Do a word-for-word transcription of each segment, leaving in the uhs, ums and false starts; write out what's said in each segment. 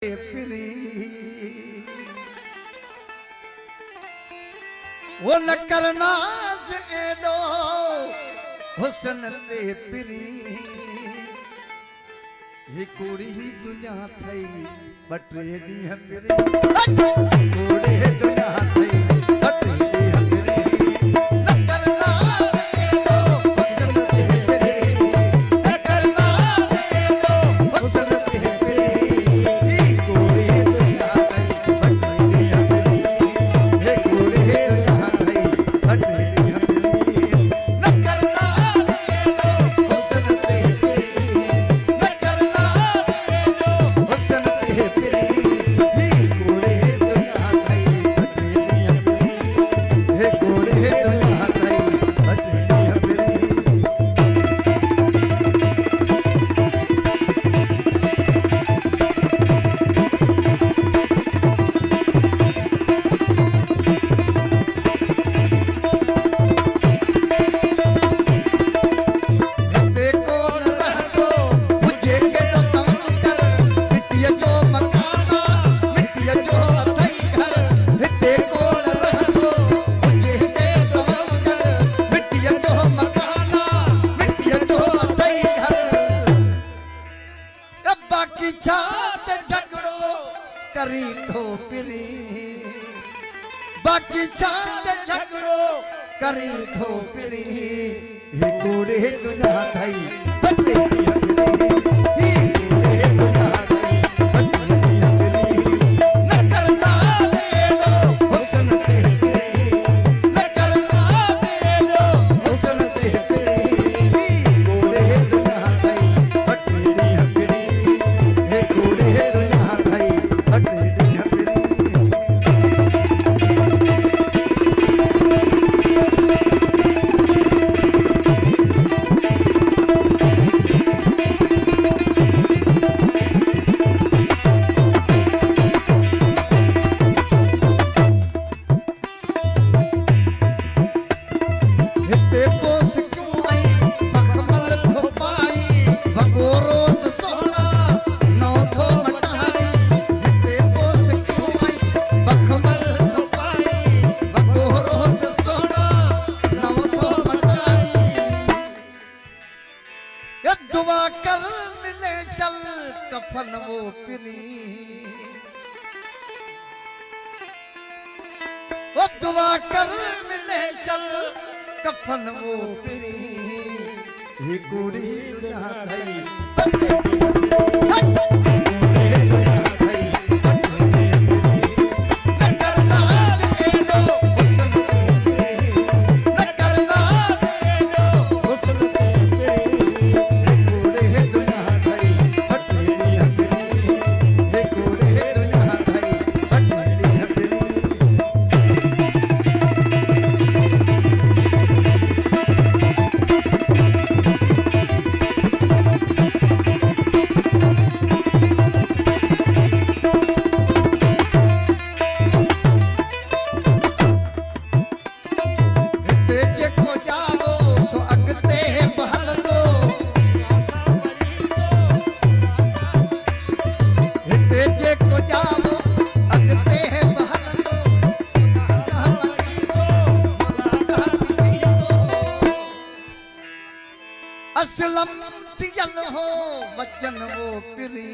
पिरी वो न करना एडो हुसन ते पिरी ही कुड़ी दुनिया थई बटे ॾींहं पिरी कुड़ी दुनिया थई बटे ॾींहं पिरी न करना एडो हुसन ते पिरी न करना एडो हुसन ते पिरी ही कुड़ी दुनिया थई बटे ॾींहं पिरी हे कुड़ी दुनिया थई बटे ॾींहं पिरी न करना एडो हुसन ते पिरी न करना एडो हुसन ते पिरी ही कुड़ी दुनिया थई बटे ॾींहं पिरी हे कुड़ी दुनिया थई बटे ॾींहं पिरी हिते कोन रहंदो हुजे केॾो तवंकर मिटीअ जो मकाना मिटीअ जो अथई घर हिते कोन रहंदो हुजे केॾो तवंकर मिटीअ जो मकाना मिटीअ जो अथई घर ए बाक़ी छा ते झगड़ो करी थो पिरी बाक़ी छा ते झगड़ो करी थो पिरी ही कुड़ी दुनिया थई बटे ॾींहं पिरी ही कुड़ी दुनिया थई बटे ॾींहं पिरी न करना एडो हुसन ते पिरी न करना एडो हुसन ते पिरी ही कुड़ी दुनिया थई बटे ॾींहं पिरी हे कुड़ी दुनिया थई बटे ॾींहं पिरी हिते पोस क्यों आई मखमल थो पाई भगोरो सोना नौ थो मटारी हिते पोस क्यों आई मखमल थो पाई भगोरो सोना नौ थो मटारी ये दुआ कर मिले चल कफन वो पिरी वो दुआ कर मिले चल कफन वो पिरी ही कुड़ी दुनिया थई बटे ॾींहं पिरी कुड़ी दुनिया थई बटे ॾींहं पिरी न करना एडो हुसन ते पिरी न करना एडो हुसन ते पिरी हे कुड़ी दुनिया थई बटे ॾींहं पिरी हे कुड़ी दुनिया थई बटे ॾींहं पिरी हिते जेको जावो सो अॻिते बहलंदो हिते जेको जावो अॻिते बहलंदो मुलाक़ात थींदो असलम थियल हो वचन वो पिरी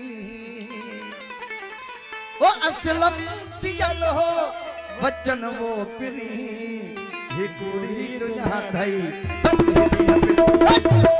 ओ असलम थियल हो वचन वो पिरी ही कुड़ी दुनिया थई बटे ॾींहं पिरी